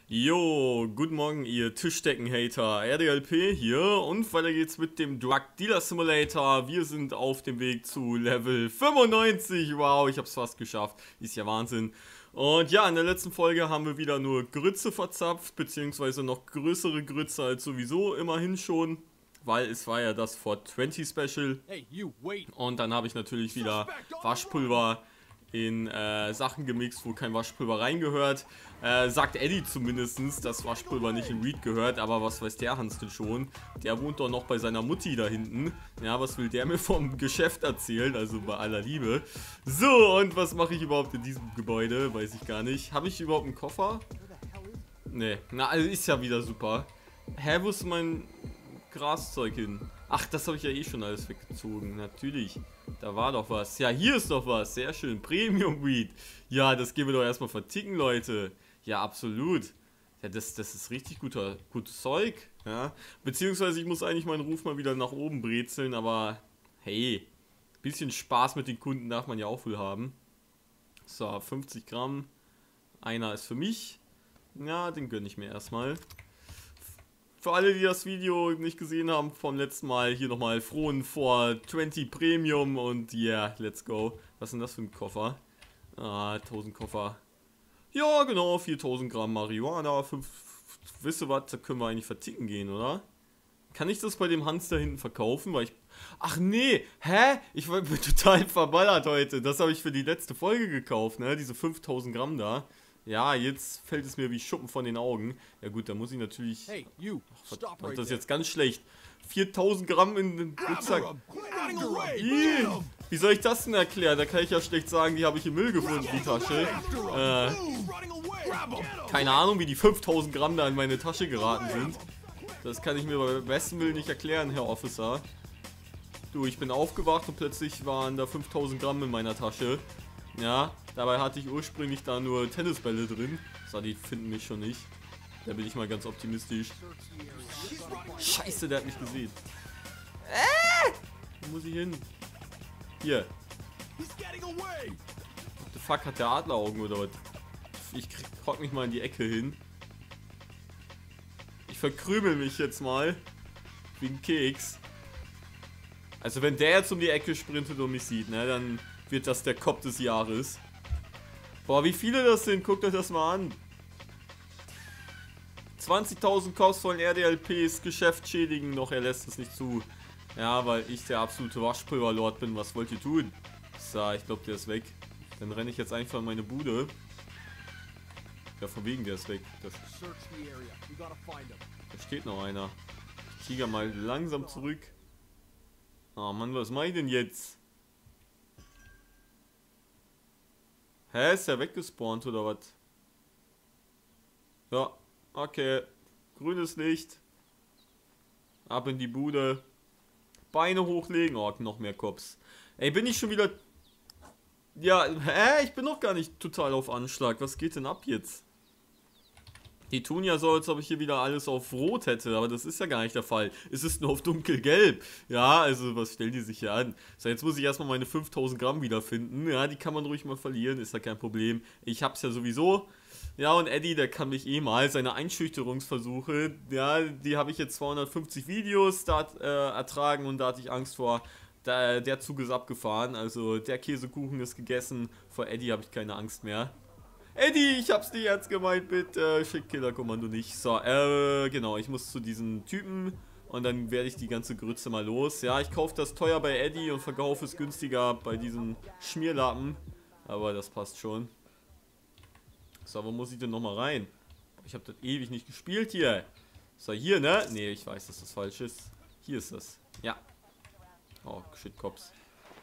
Jo, guten Morgen, ihr Tischdecken-Hater. RDLP hier und weiter geht's mit dem Drug Dealer Simulator. Wir sind auf dem Weg zu Level 95. Wow, ich hab's fast geschafft. Ist ja Wahnsinn. Und ja, in der letzten Folge haben wir wieder nur Grütze verzapft, beziehungsweise noch größere Grütze als sowieso immerhin schon. Weil es war ja das 420 Special. Und dann habe ich natürlich wieder Waschpulver in Sachen gemixt, wo kein Waschpulver reingehört. Sagt Eddie zumindest, dass Waschpulver nicht in Reed gehört, aber was weiß der Hans denn schon? Der wohnt doch noch bei seiner Mutti da hinten. Ja, was will der mir vom Geschäft erzählen? Also bei aller Liebe. So, und was mache ich überhaupt in diesem Gebäude? Weiß ich gar nicht. Habe ich überhaupt einen Koffer? Nee, na, also ist ja wieder super. Hä, wo ist mein Graszeug hin? Ach, das habe ich ja eh schon alles weggezogen. Natürlich. Da war doch was. Ja, hier ist doch was. Sehr schön. Premium Weed. Ja, das gehen wir doch erstmal verticken, Leute. Ja, absolut. Ja, das ist richtig gutes Zeug. Ja. Beziehungsweise ich muss eigentlich meinen Ruf mal wieder nach oben brezeln, aber hey, bisschen Spaß mit den Kunden darf man ja auch wohl haben. So, 50 Gramm. Einer ist für mich. Ja, den gönne ich mir erstmal. Für alle, die das Video nicht gesehen haben vom letzten Mal, hier nochmal frohen 420 Premium und yeah, let's go. Was ist denn das für ein Koffer? Ah, 1000 Koffer. Ja, genau, 4000 Gramm Marihuana, 5, wisst ihr was, da können wir eigentlich verticken gehen, oder? Kann ich das bei dem Hans da hinten verkaufen? Weil ich... Ach nee, hä? Ich bin total verballert heute. Das habe ich für die letzte Folge gekauft, ne? Diese 5000 Gramm da. Ja, jetzt fällt es mir wie Schuppen von den Augen. Ja gut, da muss ich natürlich... Ach, das ist jetzt ganz schlecht. 4000 Gramm in den Rucksack. Wie soll ich das denn erklären? Da kann ich ja schlecht sagen, die habe ich im Müll gefunden, die Tasche. Keine Ahnung, wie die 5000 Gramm da in meine Tasche geraten sind. Das kann ich mir beim besten Willen nicht erklären, Herr Officer. Du, ich bin aufgewacht und plötzlich waren da 5000 Gramm in meiner Tasche. Ja, dabei hatte ich ursprünglich da nur Tennisbälle drin. So, die finden mich schon nicht. Da bin ich mal ganz optimistisch. Scheiße, der hat mich gesehen. Wo muss ich hin? Hier. What the fuck, hat der Adleraugen oder was? Ich rock mich mal in die Ecke hin. Ich verkrümel mich jetzt mal. Wie ein Keks. Also wenn der jetzt um die Ecke sprintet und mich sieht, ne, dann wird das der Kopf des Jahres. Boah, wie viele das sind, guckt euch das mal an. 20.000 Cops wollen RDLPs Geschäft schädigen, doch er lässt es nicht zu. Ja, weil ich der absolute Waschpulverlord bin, was wollt ihr tun? So, ich glaube, der ist weg. Dann renne ich jetzt einfach in meine Bude. Ja, von wegen, der ist weg. Da steht noch einer. Ich tiger mal langsam zurück. Oh Mann, was mache ich denn jetzt? Hä, ist der weggespawnt oder was? Ja, okay. Grünes Licht. Ab in die Bude. Beine hochlegen. Oh, noch mehr Cops. Ey, bin ich schon wieder... Ja, hä? Ich bin noch gar nicht total auf Anschlag. Was geht denn ab jetzt? Die tun ja so, als ob ich hier wieder alles auf Rot hätte, aber das ist ja gar nicht der Fall. Es ist nur auf dunkelgelb. Ja, also was stellen die sich hier an? So, jetzt muss ich erstmal meine 5000 Gramm wiederfinden. Ja, die kann man ruhig mal verlieren, ist ja kein Problem. Ich hab's ja sowieso. Ja, und Eddie, der kann mich eh mal. Seine Einschüchterungsversuche, ja, die habe ich jetzt 250 Videos da, ertragen und da hatte ich Angst vor. Der Zug ist abgefahren, also der Käsekuchen ist gegessen. Vor Eddie habe ich keine Angst mehr. Eddie, ich hab's nicht ernst gemeint, bitte. Schick Killerkommando nicht. So, genau, ich muss zu diesem Typen und dann werde ich die ganze Grütze mal los. Ja, ich kaufe das teuer bei Eddie und verkaufe es günstiger bei diesem Schmierlappen. Aber das passt schon. So, wo muss ich denn nochmal rein? Ich habe das ewig nicht gespielt hier. So, hier, ne? Ne, ich weiß, dass das falsch ist. Hier ist das. Ja. Oh, shit, Cops.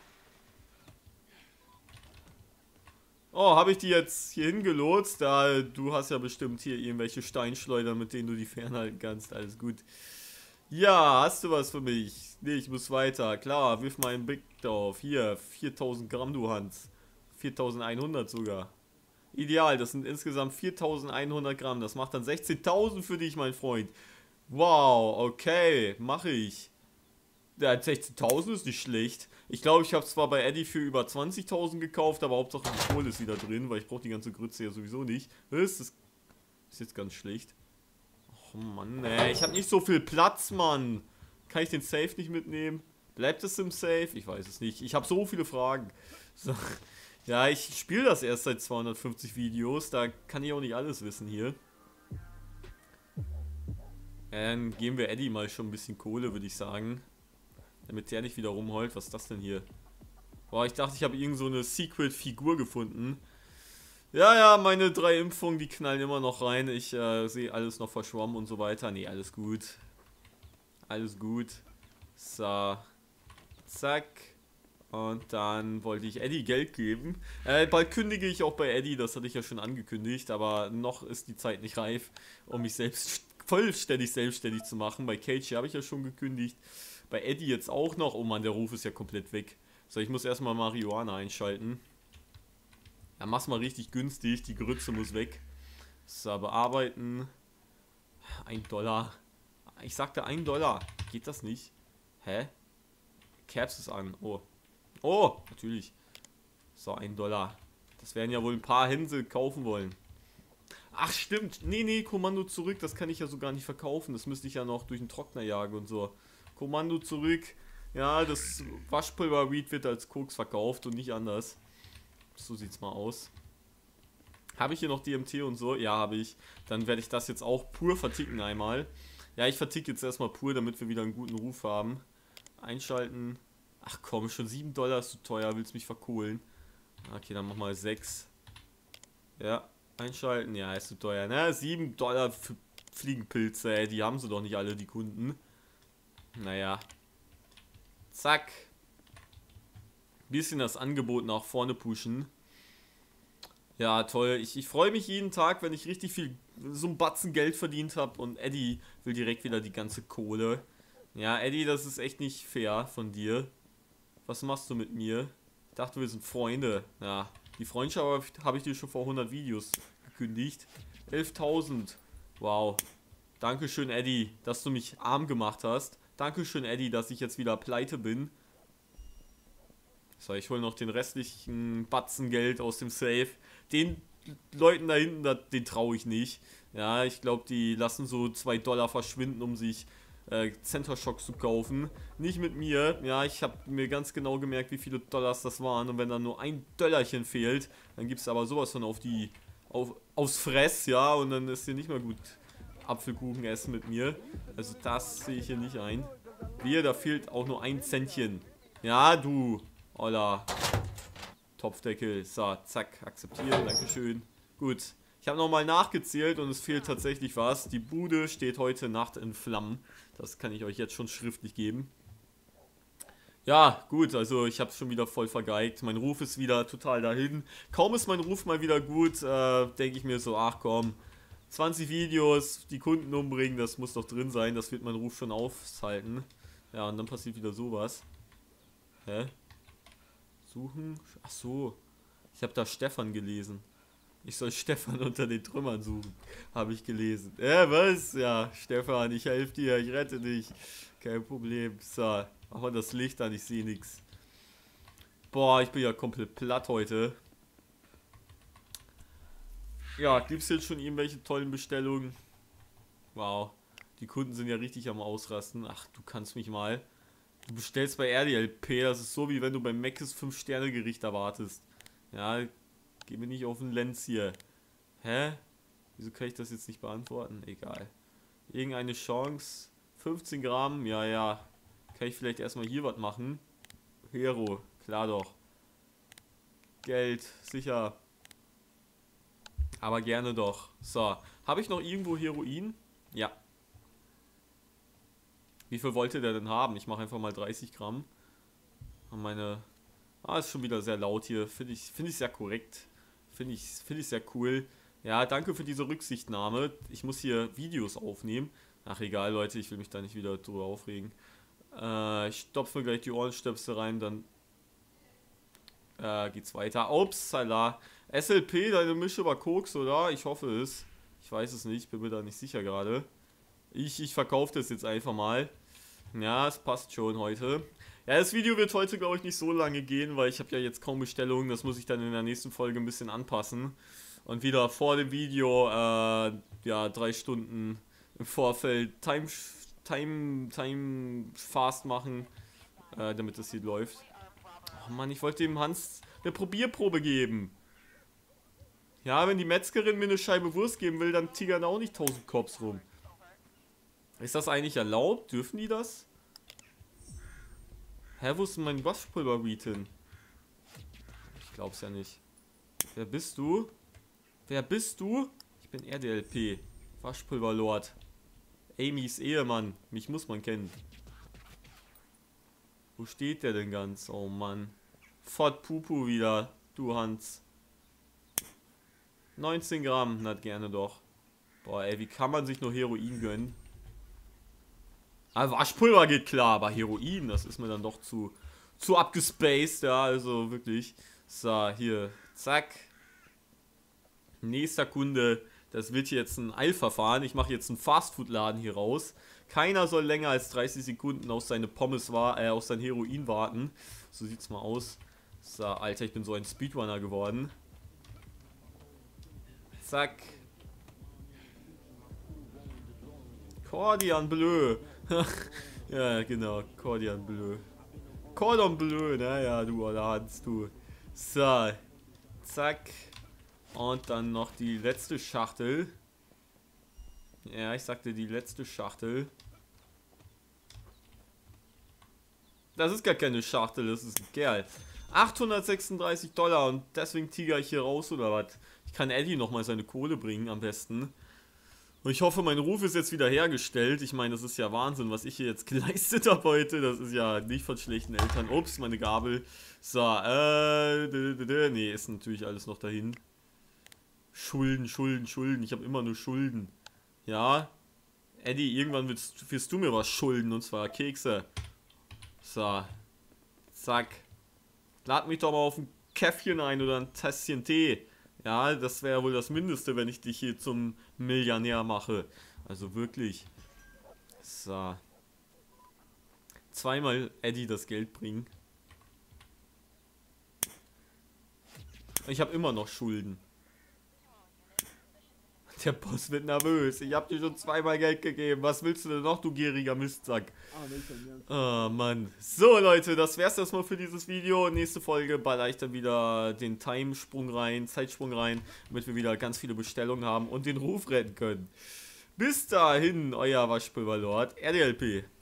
Oh, habe ich die jetzt hier hingelotst? Da, du hast ja bestimmt hier irgendwelche Steinschleudern, mit denen du die fernhalten kannst. Alles gut. Ja, hast du was für mich? Nee, ich muss weiter. Klar, wirf mal einen Blick drauf. Hier, 4000 Gramm, du Hans. 4100 sogar. Ideal, das sind insgesamt 4100 Gramm. Das macht dann 16.000 für dich, mein Freund. Wow, okay, mache ich. Ja, 16.000 ist nicht schlecht. Ich glaube, ich habe es zwar bei Eddie für über 20.000 gekauft, aber Hauptsache die Kohle ist wieder drin, weil ich brauche die ganze Grütze ja sowieso nicht. Was? Ist jetzt ganz schlecht. Oh Mann, ey. Ich habe nicht so viel Platz, Mann. Kann ich den Safe nicht mitnehmen? Bleibt es im Safe? Ich weiß es nicht. Ich habe so viele Fragen. So. Ja, ich spiele das erst seit 250 Videos. Da kann ich auch nicht alles wissen hier. Dann geben wir Eddie mal schon ein bisschen Kohle, würde ich sagen. Damit der nicht wieder rumheult. Was ist das denn hier? Boah, ich dachte, ich habe irgend so eine Secret-Figur gefunden. Ja, ja, meine 3 Impfungen, die knallen immer noch rein. Ich sehe alles noch verschwommen und so weiter. Nee, alles gut. Alles gut. So. Zack. Und dann wollte ich Eddie Geld geben. Bald kündige ich auch bei Eddie, das hatte ich ja schon angekündigt. Aber noch ist die Zeit nicht reif, um mich vollständig selbstständig zu machen. Bei Cage habe ich ja schon gekündigt. Bei Eddie jetzt auch noch. Oh Mann, der Ruf ist ja komplett weg. So, ich muss erstmal Marihuana einschalten. Ja, mach's mal richtig günstig. Die Grütze muss weg. So, bearbeiten. $1. Ich sagte $1. Geht das nicht? Hä? Caps ist an. Oh. Oh, natürlich. So, $1. Das werden ja wohl ein paar Hänsel kaufen wollen. Ach, stimmt. Nee, nee, Kommando zurück. Das kann ich ja so gar nicht verkaufen. Das müsste ich ja noch durch den Trockner jagen und so. Kommando zurück. Ja, das Waschpulver-Weed wird als Koks verkauft und nicht anders. So sieht's mal aus. Habe ich hier noch DMT und so? Ja, habe ich. Dann werde ich das jetzt auch pur verticken einmal. Ja, ich verticke jetzt erstmal pur, damit wir wieder einen guten Ruf haben. Einschalten. Ach komm, schon $7 ist zu teuer. Willst mich verkohlen? Okay, dann mach mal 6. Ja, einschalten. Ja, ist zu teuer. Na, $7 für Fliegenpilze, ey. Die haben sie doch nicht alle, die Kunden. Naja. Zack. Bisschen das Angebot nach vorne pushen. Ja, toll. Ich freue mich jeden Tag, wenn ich richtig viel, so ein Batzen Geld verdient habe. Und Eddie will direkt wieder die ganze Kohle. Ja, Eddie, das ist echt nicht fair von dir. Was machst du mit mir? Ich dachte, wir sind Freunde. Ja, die Freundschaft habe ich dir schon vor 100 Videos gekündigt. 11.000. Wow. Dankeschön, Eddie, dass du mich arm gemacht hast. Dankeschön, Eddie, dass ich jetzt wieder pleite bin. So, ich hole noch den restlichen Batzen Geld aus dem Safe. Den Leuten da hinten, den traue ich nicht. Ja, ich glaube, die lassen so $2 verschwinden, um sich Center Shock zu kaufen. Nicht mit mir. Ja, ich habe mir ganz genau gemerkt, wie viele Dollars das waren. Und wenn dann nur $1 fehlt, dann gibt es aber sowas von aufs Fress, ja. Und dann ist hier nicht mehr gut Apfelkuchen essen mit mir. Also das sehe ich hier nicht ein. Wehe, da fehlt auch nur ein Centchen. Ja, du. Holla. Topfdeckel. So, zack, akzeptieren, dankeschön. Gut, ich habe nochmal nachgezählt und es fehlt tatsächlich was. Die Bude steht heute Nacht in Flammen. Das kann ich euch jetzt schon schriftlich geben. Ja, gut, also ich habe es schon wieder voll vergeigt. Mein Ruf ist wieder total dahin. Kaum ist mein Ruf mal wieder gut, denke ich mir so, ach komm, 20 Videos, die Kunden umbringen, das muss doch drin sein. Das wird mein Ruf schon aufhalten. Ja, und dann passiert wieder sowas. Hä? Suchen? Ach so. Ich habe da Stefan gelesen. Ich soll Stefan unter den Trümmern suchen. Habe ich gelesen. Was? Ja, Stefan, ich helfe dir. Ich rette dich. Kein Problem. So, machen wir das Licht an. Ich sehe nichts. Boah, ich bin ja komplett platt heute. Ja, gibt es jetzt schon irgendwelche tollen Bestellungen? Wow. Die Kunden sind ja richtig am Ausrasten. Ach, du kannst mich mal. Du bestellst bei RDLP, das ist so wie wenn du beim Mc's 5-Sterne-Gericht erwartest. Ja, geh mir nicht auf den Lenz hier. Hä? Wieso kann ich das jetzt nicht beantworten? Egal. Irgendeine Chance. 15 Gramm, ja, ja. Kann ich vielleicht erstmal hier was machen? Hero, klar doch. Geld, sicher. Aber gerne doch. So, habe ich noch irgendwo Heroin? Ja. Wie viel wollte der denn haben? Ich mache einfach mal 30 Gramm. Und meine... Ah, ist schon wieder sehr laut hier. Finde ich sehr korrekt. Finde ich sehr cool. Ja, danke für diese Rücksichtnahme. Ich muss hier Videos aufnehmen. Ach, egal, Leute. Ich will mich da nicht wieder drüber aufregen. Ich stopfe mir gleich die Ohrenstöpsel rein, dann geht's weiter. Upsala. SLP, deine Mische war Koks, oder? Ich hoffe es. Ich weiß es nicht. Bin mir da nicht sicher gerade. Ich verkaufe das jetzt einfach mal. Ja, es passt schon heute. Ja, das Video wird heute, glaube ich, nicht so lange gehen, weil ich habe ja jetzt kaum Bestellungen. Das muss ich dann in der nächsten Folge ein bisschen anpassen. Und wieder vor dem Video, ja, 3 Stunden im Vorfeld Time Fast machen, damit das hier läuft. Oh Mann, ich wollte dem Hans eine Probierprobe geben. Ja, wenn die Metzgerin mir eine Scheibe Wurst geben will, dann tigern auch nicht 1000 Cops rum. Ist das eigentlich erlaubt? Dürfen die das? Hä, wo ist denn mein Waschpulverweed hin? Ich glaub's ja nicht. Wer bist du? Wer bist du? Ich bin RDLP. Waschpulverlord. Amys Ehemann. Mich muss man kennen. Wo steht der denn ganz? Oh Mann. Fort Pupu wieder. Du Hans. 19 Gramm. Na gerne doch. Boah ey, wie kann man sich nur Heroin gönnen? Ah, Waschpulver geht klar, aber Heroin, das ist mir dann doch zu abgespaced, ja, also wirklich. So, hier, zack. Nächster Kunde, das wird jetzt ein Eilverfahren. Ich mache jetzt einen Fastfood-Laden hier raus. Keiner soll länger als 30 Sekunden auf seine Pommes auf sein Heroin warten. So sieht's mal aus. So, Alter, ich bin so ein Speedrunner geworden. Zack. Cordon Bleu. Ja, genau, Cordon Bleu. Cordon Bleu, naja, du oder Hans, du. So, zack. Und dann noch die letzte Schachtel. Ja, ich sagte die letzte Schachtel. Das ist gar keine Schachtel, das ist ein Kerl. 836 $ und deswegen tiger ich hier raus oder was? Ich kann Eddie nochmal seine Kohle bringen am besten. Und ich hoffe, mein Ruf ist jetzt wieder hergestellt. Ich meine, das ist ja Wahnsinn, was ich hier jetzt geleistet habe heute. Das ist ja nicht von schlechten Eltern. Ups, meine Gabel. So, nee, ist natürlich alles noch dahin. Schulden, Schulden, Schulden. Ich habe immer nur Schulden. Ja, Eddie, irgendwann wirst du mir was schulden, und zwar Kekse. So, zack. Lad mich doch mal auf ein Käffchen ein oder ein Tässchen Tee. Ja, das wäre wohl das Mindeste, wenn ich dich hier zum Millionär mache. Also wirklich. So. Zweimal Eddie das Geld bringen. Ich habe immer noch Schulden. Der Boss wird nervös. Ich habe dir schon zweimal Geld gegeben. Was willst du denn noch, du gieriger Mistsack? Oh Mann. So Leute, das wär's erstmal für dieses Video. Nächste Folge baller ich dann wieder den Zeitsprung rein, damit wir wieder ganz viele Bestellungen haben und den Ruf retten können. Bis dahin, euer Waschpulverlord, RDLP.